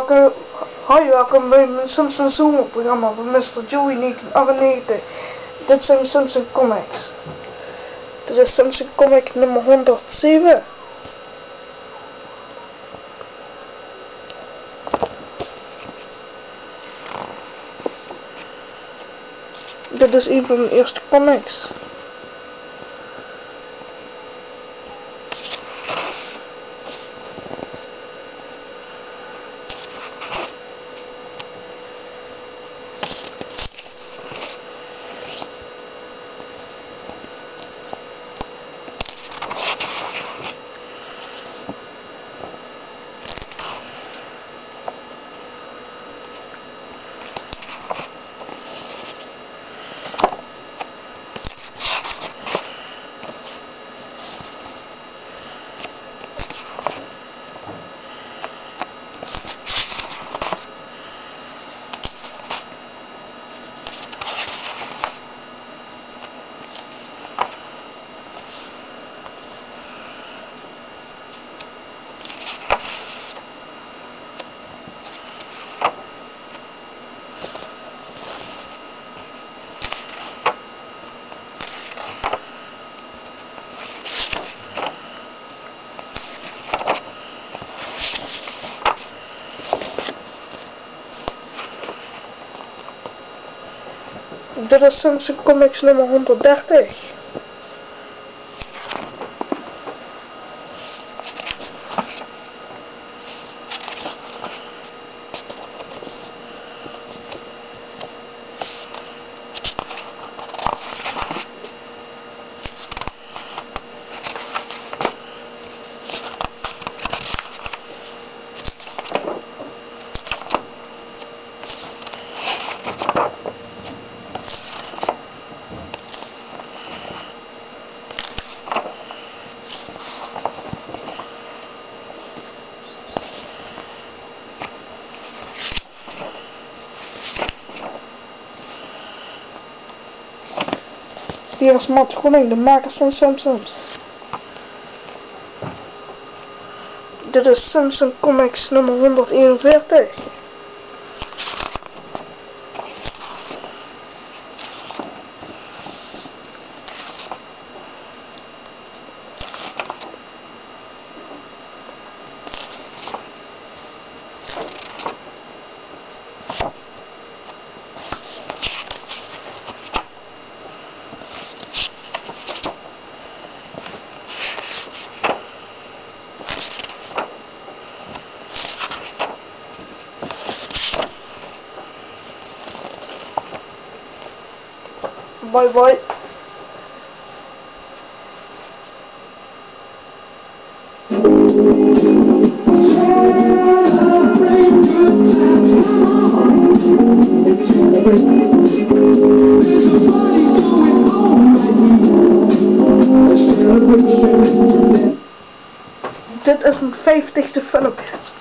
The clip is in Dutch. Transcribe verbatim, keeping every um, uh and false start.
welke, hoi, welkom bij mijn Simpson Zoom programma van mister Joey negentien achtennegentig. Dit zijn Simpson Comics. Dit is Simpson Comic nummer honderdzeven. Dit is een van mijn eerste comics. Dit is Simpson Comics nummer honderddertig. Hier is Matt Groening, de makers van Simpsons. Dit is Simpson Comics nummer honderdeenenveertig. Bye bye. Dit is mijn vijftigste filmpje.